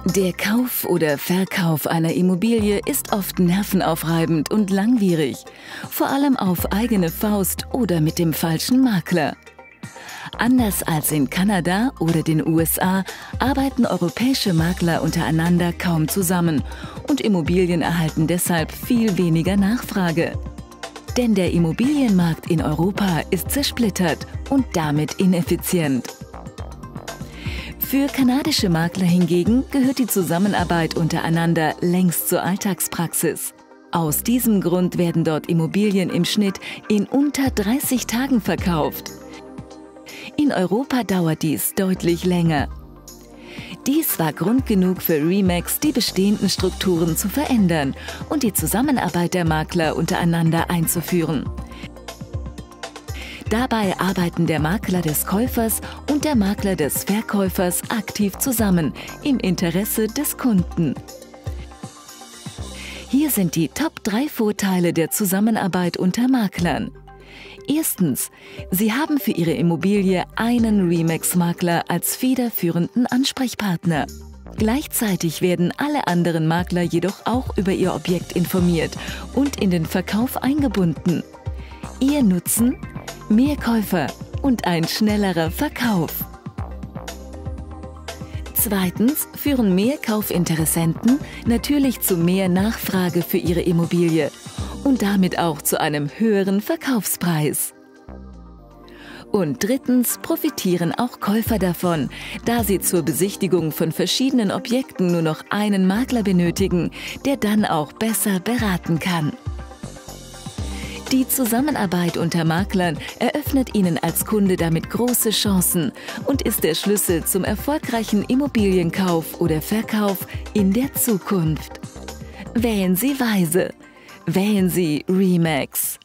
Der Kauf oder Verkauf einer Immobilie ist oft nervenaufreibend und langwierig, vor allem auf eigene Faust oder mit dem falschen Makler. Anders als in Kanada oder den USA arbeiten europäische Makler untereinander kaum zusammen und Immobilien erhalten deshalb viel weniger Nachfrage. Denn der Immobilienmarkt in Europa ist zersplittert und damit ineffizient. Für kanadische Makler hingegen gehört die Zusammenarbeit untereinander längst zur Alltagspraxis. Aus diesem Grund werden dort Immobilien im Schnitt in unter 30 Tagen verkauft. In Europa dauert dies deutlich länger. Dies war Grund genug für RE/MAX, die bestehenden Strukturen zu verändern und die Zusammenarbeit der Makler untereinander einzuführen. Dabei arbeiten der Makler des Käufers und der Makler des Verkäufers aktiv zusammen im Interesse des Kunden. Hier sind die Top 3 Vorteile der Zusammenarbeit unter Maklern. Erstens, Sie haben für Ihre Immobilie einen RE/MAX-Makler als federführenden Ansprechpartner. Gleichzeitig werden alle anderen Makler jedoch auch über Ihr Objekt informiert und in den Verkauf eingebunden. Ihr Nutzen? Mehr Käufer und ein schnellerer Verkauf. Zweitens führen mehr Kaufinteressenten natürlich zu mehr Nachfrage für Ihre Immobilie und damit auch zu einem höheren Verkaufspreis. Und drittens profitieren auch Käufer davon, da sie zur Besichtigung von verschiedenen Objekten nur noch einen Makler benötigen, der dann auch besser beraten kann. Die Zusammenarbeit unter Maklern eröffnet Ihnen als Kunde damit große Chancen und ist der Schlüssel zum erfolgreichen Immobilienkauf oder Verkauf in der Zukunft. Wählen Sie weise. Wählen Sie RE/MAX.